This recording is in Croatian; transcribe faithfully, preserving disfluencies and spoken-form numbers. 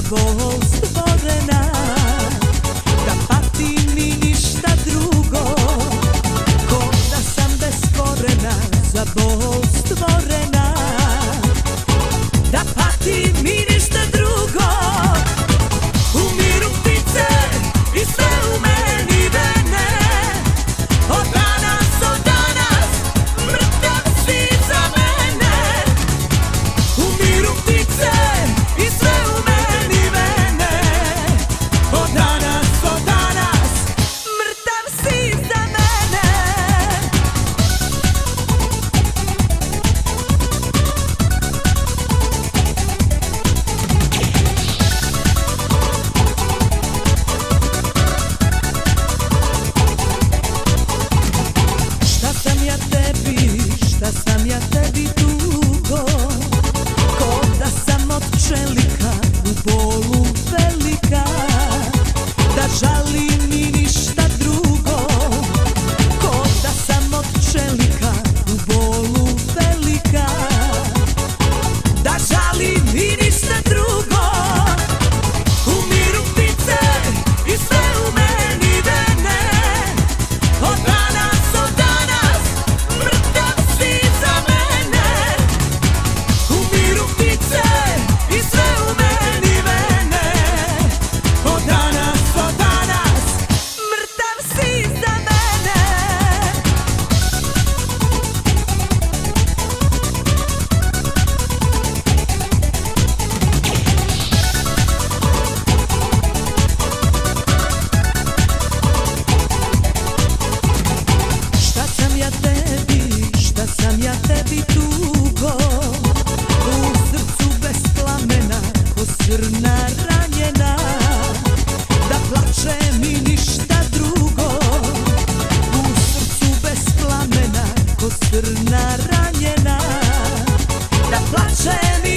bol stvorena, da patim i ništa drugo, ko da sam beskorena, za bol stvorena, da patim i ništa drugo. Umiru ptice i sve u meni vene, od danas, od danas, mrtav si za mene. Umiru ptice i sve u meni vene, od danas, od danas, mrtav si za mene. Šta sam ja tebi, šta sam ja tebi dugo, ko da sam od čelika u bolu velika, da žalim i ništa drugo, ko da sam od čelika u bolu velika, da žalim i ništa drugo. Umiru ptice i sve u meni vene, od danas, od danas, mrtav si za mene. Umiru ptice i sve u meni vene, od danas, od danas, mrtav si za mene. Šta sam ja tebi, šta sam ja tebi dugo, u srcu bez plamena, ko srna ranjena, da plačem i ništa drugo. U srcu bez plamena, ko srna ranjena, da plačem i